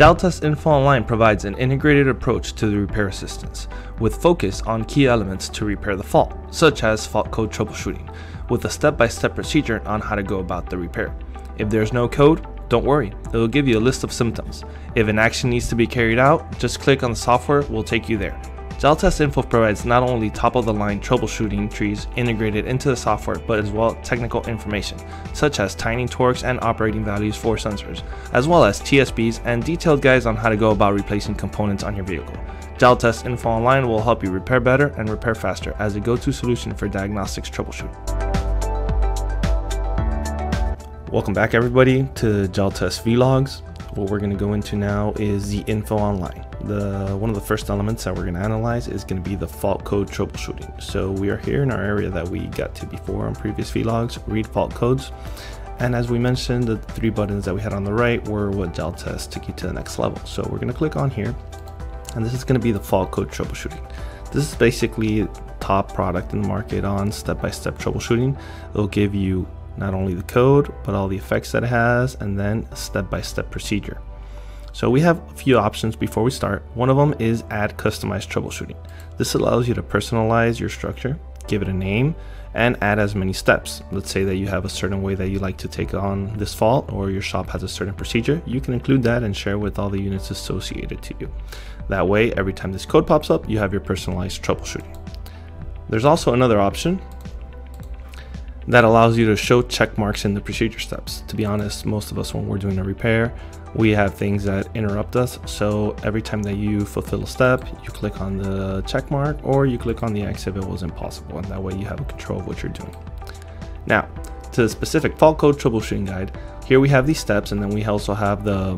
Jaltest INFO Online provides an integrated approach to the repair assistance, with focus on key elements to repair the fault, such as fault code troubleshooting, with a step-by-step procedure on how to go about the repair. If there's no code, don't worry, it will give you a list of symptoms. If an action needs to be carried out, just click on the software, will take you there. Jaltest Info provides not only top-of-the-line troubleshooting trees integrated into the software, but as well technical information, such as timing torques and operating values for sensors, as well as TSBs and detailed guides on how to go about replacing components on your vehicle. Jaltest Info Online will help you repair better and repair faster as a go-to solution for diagnostics troubleshooting. Welcome back everybody to Jaltest VLOGS. What we're going to go into now is the info online. One of the first elements that we're going to analyze is going to be the fault code troubleshooting. So we are here in our area that we got to before on previous vlogs, read fault codes. And as we mentioned, the three buttons that we had on the right were what Jaltest took you to the next level. So we're going to click on here, and this is going to be the fault code troubleshooting. This is basically top product in the market on step-by-step troubleshooting. It'll give you not only the code, but all the effects that it has, and then a step-by-step procedure. So we have a few options before we start. One of them is add customized troubleshooting. This allows you to personalize your structure, give it a name, and add as many steps. Let's say that you have a certain way that you like to take on this fault, or your shop has a certain procedure. You can include that and share with all the units associated to you. That way, every time this code pops up, you have your personalized troubleshooting. There's also another option that allows you to show check marks in the procedure steps. To be honest, most of us, when we're doing a repair, we have things that interrupt us. So every time that you fulfill a step, you click on the check mark or you click on the X if it was impossible, and that way you have a control of what you're doing. Now, to the specific fault code troubleshooting guide, here we have these steps, and then we also have the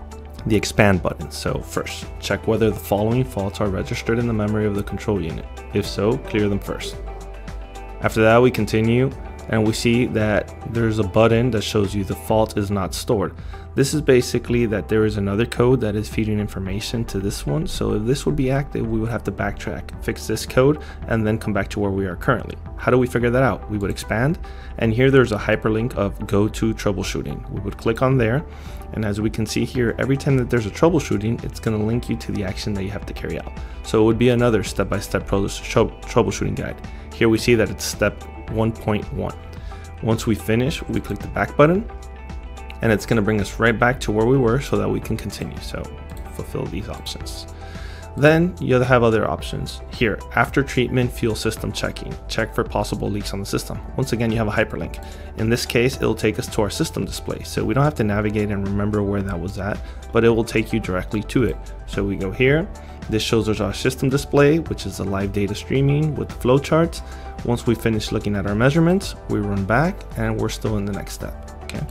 expand button. So first, check whether the following faults are registered in the memory of the control unit. If so, clear them first. After that, we continue, and we see that there's a button that shows you the fault is not stored. This is basically that there is another code that is feeding information to this one. So if this would be active, we would have to backtrack, fix this code, and then come back to where we are currently. How do we figure that out? We would expand, and here there's a hyperlink of go to troubleshooting. We would click on there, and as we can see here, every time that there's a troubleshooting, it's going to link you to the action that you have to carry out. So it would be another step-by-step troubleshooting guide. Here we see that it's step 1.1. Once we finish, we click the back button, and it's going to bring us right back to where we were so that we can continue. So fulfill these options. Then you have other options here. After treatment fuel system checking, check for possible leaks on the system. Once again, you have a hyperlink. In this case, it'll take us to our system display. So we don't have to navigate and remember where that was at, but it will take you directly to it. So we go here. This shows us our system display, which is the live data streaming with the flowcharts. Once we finish looking at our measurements, we run back and we're still in the next step. Okay.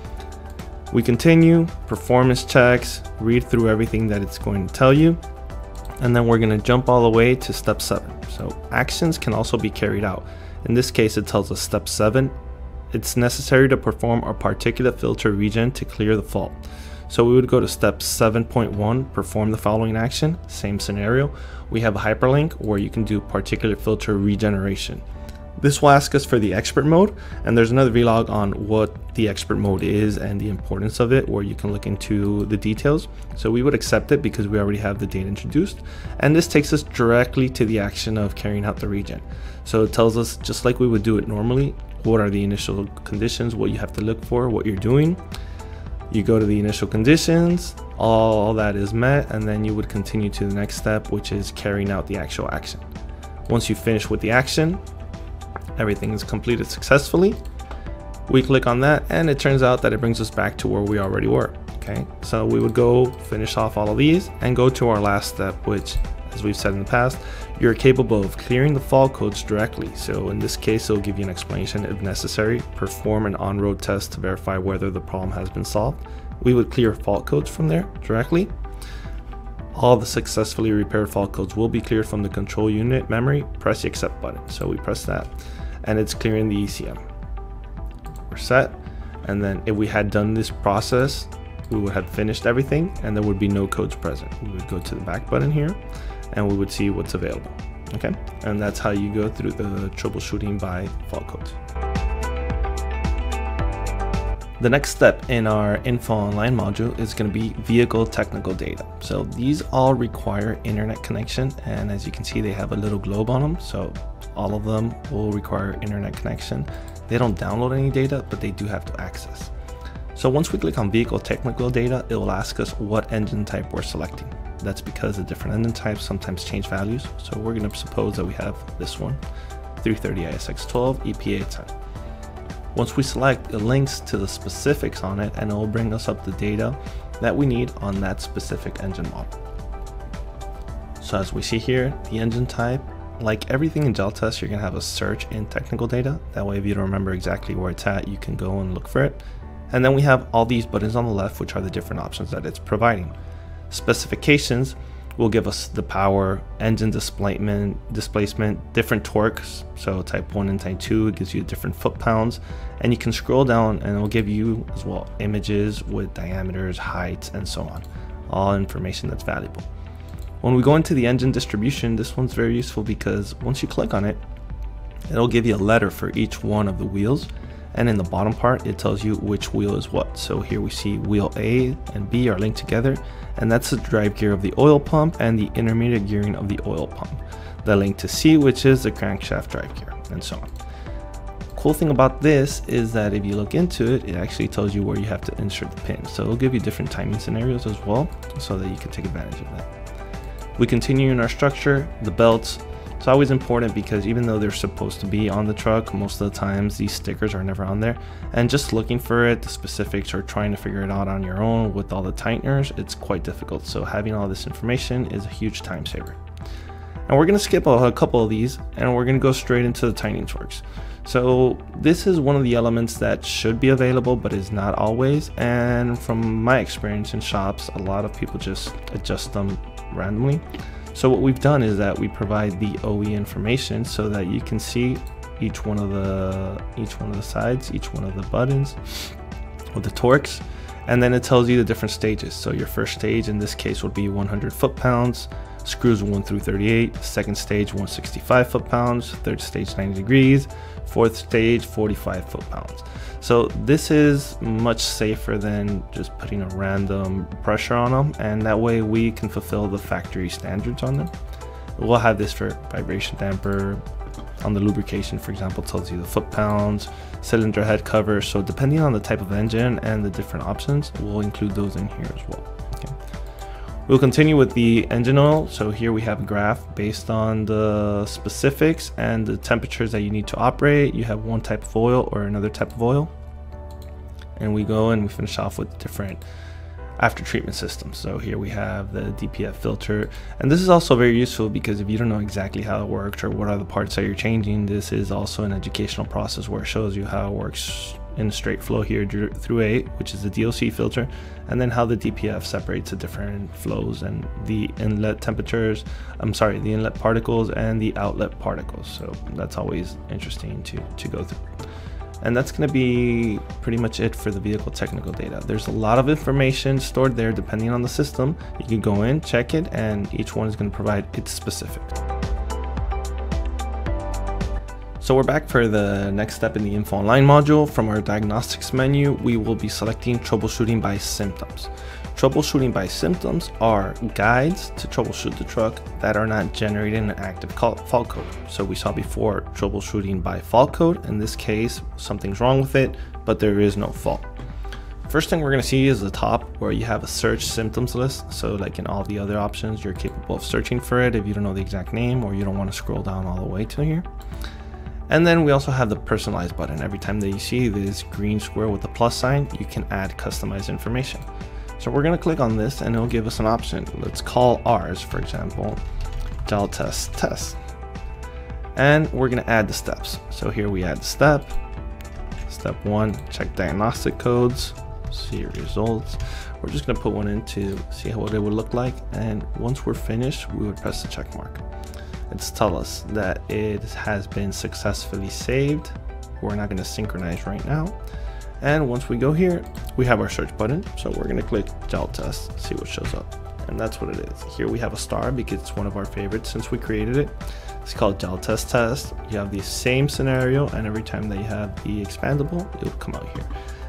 We continue, performance checks, read through everything that it's going to tell you, and then we're going to jump all the way to step 7. So actions can also be carried out. In this case, it tells us step 7. It's necessary to perform a particulate filter regen to clear the fault. So we would go to step 7.1, perform the following action. Same scenario. We have a hyperlink where you can do particulate filter regeneration. This will ask us for the expert mode, and there's another vlog on what the expert mode is and the importance of it, where you can look into the details. So we would accept it because we already have the data introduced, and this takes us directly to the action of carrying out the regen. So it tells us, just like we would do it normally, what are the initial conditions, what you have to look for, what you're doing. You go to the initial conditions, all that is met, and then you would continue to the next step, which is carrying out the actual action. Once you finish with the action, everything is completed successfully. We click on that, and it turns out that it brings us back to where we already were. Okay, so we would go finish off all of these and go to our last step, which, as we've said in the past, you're capable of clearing the fault codes directly. So in this case, it'll give you an explanation. If necessary, perform an on-road test to verify whether the problem has been solved. We would clear fault codes from there directly. All the successfully repaired fault codes will be cleared from the control unit memory. Press the accept button. So we press that, and it's clearing the ECM. We're set. And then if we had done this process, we would have finished everything, and there would be no codes present. We would go to the back button here, and we would see what's available. Okay, and that's how you go through the troubleshooting by fault codes. The next step in our Info Online module is going to be vehicle technical data. So these all require internet connection, and as you can see, they have a little globe on them. So all of them will require internet connection. They don't download any data, but they do have to access. So once we click on vehicle technical data, it will ask us what engine type we're selecting. That's because the different engine types sometimes change values. So we're going to suppose that we have this one, 330 ISX12 EPA 10. Once we select, it links to the specifics on it, and it will bring us up the data that we need on that specific engine model. So as we see here, the engine type, like everything in Jaltest, you're going to have a search in technical data. That way, if you don't remember exactly where it's at, you can go and look for it. And then we have all these buttons on the left, which are the different options that it's providing. Specifications will give us the power, engine displacement, different torques. So type 1 and type 2, it gives you different foot-pounds. And you can scroll down and it will give you as well images with diameters, heights, and so on. All information that's valuable. When we go into the engine distribution, this one's very useful because once you click on it, it'll give you a letter for each one of the wheels. And in the bottom part, it tells you which wheel is what. So here we see wheel A and B are linked together, and that's the drive gear of the oil pump and the intermediate gearing of the oil pump. The link to C, which is the crankshaft drive gear, and so on. Cool thing about this is that if you look into it, it actually tells you where you have to insert the pin. So it'll give you different timing scenarios as well, so that you can take advantage of that. We continue in our structure, the belts. It's always important because even though they're supposed to be on the truck, most of the times these stickers are never on there. And just looking for it, the specifics, or trying to figure it out on your own with all the tighteners, it's quite difficult. So having all this information is a huge time saver. And we're going to skip a couple of these and we're going to go straight into the tightening torques. So this is one of the elements that should be available, but is not always. And from my experience in shops, a lot of people just adjust them randomly. So what we've done is that we provide the OE information so that you can see each one of the sides, each one of the buttons with the torques, and then it tells you the different stages. So your first stage in this case would be 100 foot-pounds, screws 1 through 38, second stage 165 foot-pounds, third stage 90 degrees, fourth stage 45 foot-pounds. So this is much safer than just putting a random pressure on them, and that way we can fulfill the factory standards on them. We'll have this for vibration damper. On the lubrication, for example, tells you the foot-pounds, cylinder head cover. So depending on the type of engine and the different options, we'll include those in here as well. Okay. We'll continue with the engine oil. So here we have a graph based on the specifics and the temperatures that you need to operate. You have one type of oil or another type of oil. And we go and we finish off with different after treatment systems. So here we have the DPF filter. And this is also very useful because if you don't know exactly how it works or what are the parts that you're changing, this is also an educational process where it shows you how it works in a straight flow here through A, which is the DOC filter, and then how the DPF separates the different flows and the inlet temperatures, the inlet particles and the outlet particles. So that's always interesting to go through. And that's going to be pretty much it for the vehicle technical data. There's a lot of information stored there depending on the system. You can go in, check it, and each one is going to provide its specific. So we're back for the next step in the Info Online module. From our Diagnostics menu, we will be selecting Troubleshooting by Symptoms. Troubleshooting by symptoms are guides to troubleshoot the truck that are not generating an active fault code. So we saw before troubleshooting by fault code. In this case, something's wrong with it, but there is no fault. First thing we're going to see is the top where you have a search symptoms list. So like in all the other options, you're capable of searching for it if you don't know the exact name or you don't want to scroll down all the way to here. And then we also have the personalize button. Every time that you see this green square with the plus sign, you can add customized information. So we're going to click on this and it'll give us an option. Let's call ours, for example, Jaltest test. And we're going to add the steps. So here we add the step. Step 1, check diagnostic codes, see results. We're just going to put one in to see what it would look like. And once we're finished, we would press the check mark. It's tell us that it has been successfully saved. We're not going to synchronize right now. And once we go here, we have our search button. So we're going to click Jaltest, see what shows up. And that's what it is. Here we have a star because it's one of our favorites since we created it. It's called Jaltest test. You have the same scenario, and every time that you have the expandable, it will come out here.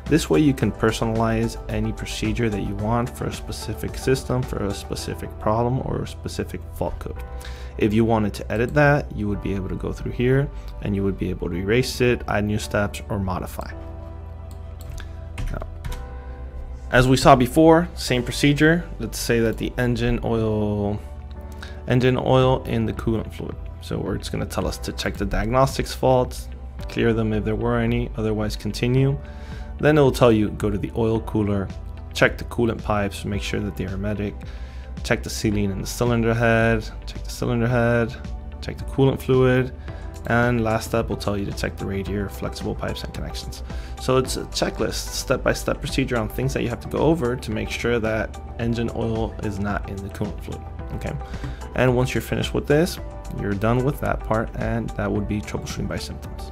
This way you can personalize any procedure that you want for a specific system, for a specific problem, or a specific fault code. If you wanted to edit that, you would be able to go through here and you would be able to erase it, add new steps, or modify. Now, as we saw before, same procedure. Let's say that the engine oil in the coolant fluid. So where it's going to tell us to check the diagnostics faults, clear them if there were any, otherwise continue. Then it will tell you go to the oil cooler, check the coolant pipes, make sure that they're hermetic, check the sealing in the cylinder head, check the coolant fluid, and last step will tell you to check the radiator, flexible pipes, and connections. So it's a checklist, step-by-step procedure on things that you have to go over to make sure that engine oil is not in the coolant fluid. Okay, and once you're finished with this, you're done with that part, and that would be troubleshooting by symptoms.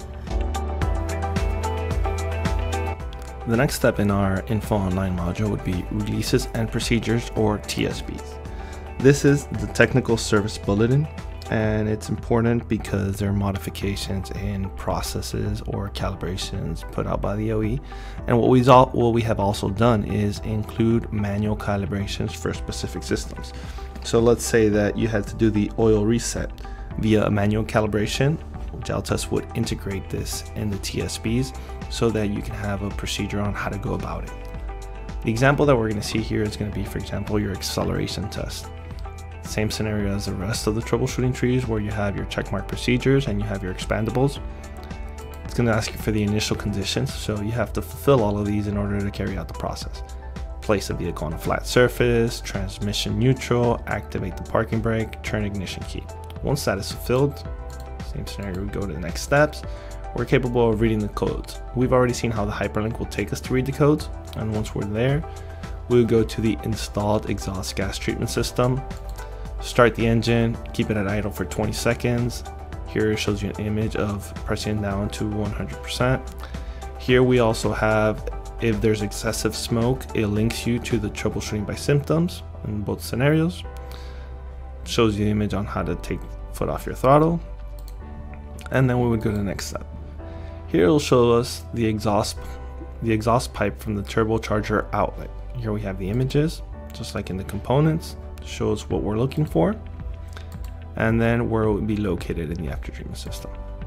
The next step in our Info Online module would be Releases and Procedures, or TSBs. This is the Technical Service Bulletin, and it's important because there are modifications in processes or calibrations put out by the OE. And what we have also done is include manual calibrations for specific systems. So let's say that you had to do the oil reset via a manual calibration. Jaltest would integrate this in the TSBs so that you can have a procedure on how to go about it. The example that we're going to see here is going to be, for example, your acceleration test. Same scenario as the rest of the troubleshooting trees, where you have your checkmark procedures and you have your expandables. It's going to ask you for the initial conditions, so you have to fulfill all of these in order to carry out the process. Place the vehicle on a flat surface, transmission neutral, activate the parking brake, turn ignition key. Once that is fulfilled, same scenario, we go to the next steps. We're capable of reading the codes. We've already seen how the hyperlink will take us to read the codes, and once we're there, we'll go to the installed exhaust gas treatment system, start the engine, keep it at idle for 20 seconds. Here it shows you an image of pressing down to 100%. Here we also have, if there's excessive smoke, it links you to the troubleshooting by symptoms in both scenarios. Shows you the image on how to take foot off your throttle. And then we would go to the next step. Here it'll show us the exhaust pipe from the turbocharger outlet. Here we have the images, just like in the components, shows what we're looking for, and then where it would be located in the after treatment system.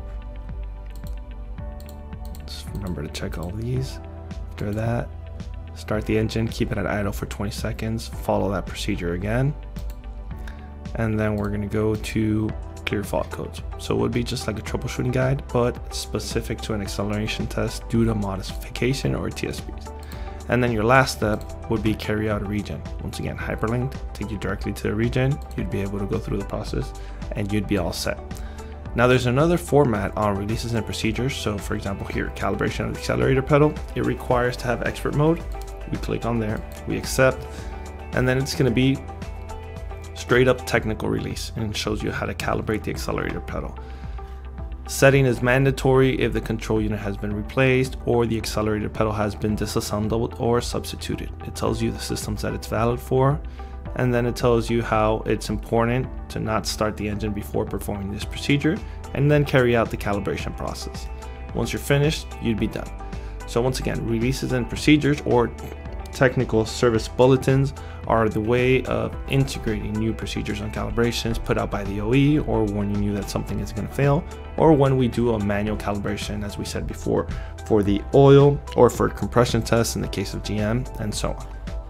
Just remember to check all these. After that, start the engine, keep it at idle for 20 seconds, follow that procedure again, and then we're going to go to clear fault codes. So it would be just like a troubleshooting guide, but specific to an acceleration test due to modification or TSBs. And then your last step would be carry out a regen. Once again, hyperlinked, take you directly to the regen. You'd be able to go through the process and you'd be all set. Now there's another format on releases and procedures. So for example here, calibration of the accelerator pedal, it requires to have expert mode. We click on there, we accept, and then it's going to be straight up technical release, and it shows you how to calibrate the accelerator pedal. Setting is mandatory if the control unit has been replaced or the accelerator pedal has been disassembled or substituted. It tells you the systems that it's valid for, and then it tells you how it's important to not start the engine before performing this procedure, and then carry out the calibration process. Once you're finished, you'd be done. So once again, releases and procedures, or technical service bulletins, are the way of integrating new procedures and calibrations put out by the OE, or warning you that something is going to fail, or when we do a manual calibration, as we said before, for the oil or for compression tests in the case of GM, and so on.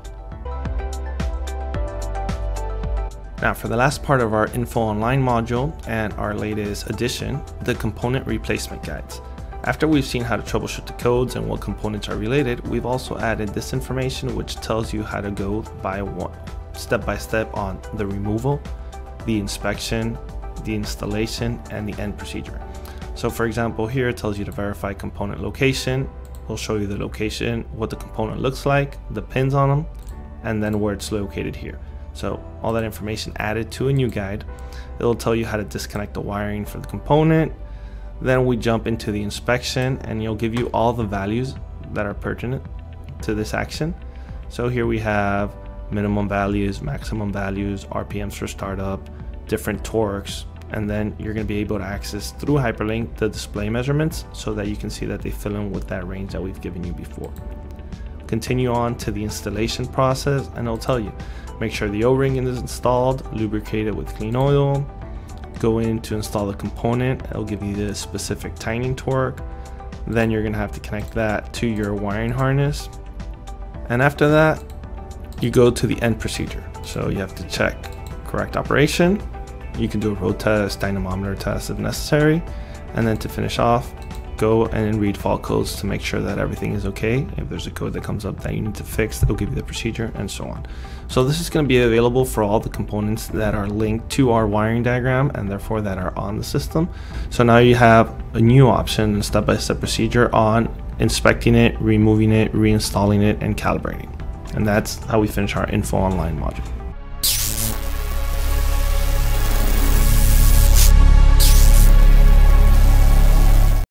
Now for the last part of our Info Online module and our latest addition, the component replacement guides. After we've seen how to troubleshoot the codes and what components are related, we've also added this information which tells you how to go step by step on the removal, the inspection, the installation, and the end procedure. So for example, here it tells you to verify component location. We'll show you the location, what the component looks like, the pins on them, and then where it's located here. So all that information added to a new guide. It'll tell you how to disconnect the wiring for the component. Then we jump into the inspection, and you'll give you all the values that are pertinent to this action. So here we have minimum values, maximum values, RPMs for startup, different torques, and then you're going to be able to access through hyperlink the display measurements so that you can see that they fill in with that range that we've given you before. Continue on to the installation process, and it'll tell you, make sure the O-ring is installed, lubricate it with clean oil, go in to install the component, it'll give you the specific timing torque, then you're going to have to connect that to your wiring harness, and after that you go to the end procedure. So you have to check correct operation, you can do a road test, dynamometer test if necessary, and then to finish off, go and read fault codes to make sure that everything is okay. If there's a code that comes up that you need to fix, it'll give you the procedure and so on. So this is going to be available for all the components that are linked to our wiring diagram and therefore that are on the system. So now you have a new option and step-by-step procedure on inspecting it, removing it, reinstalling it, and calibrating. And that's how we finish our Info Online module.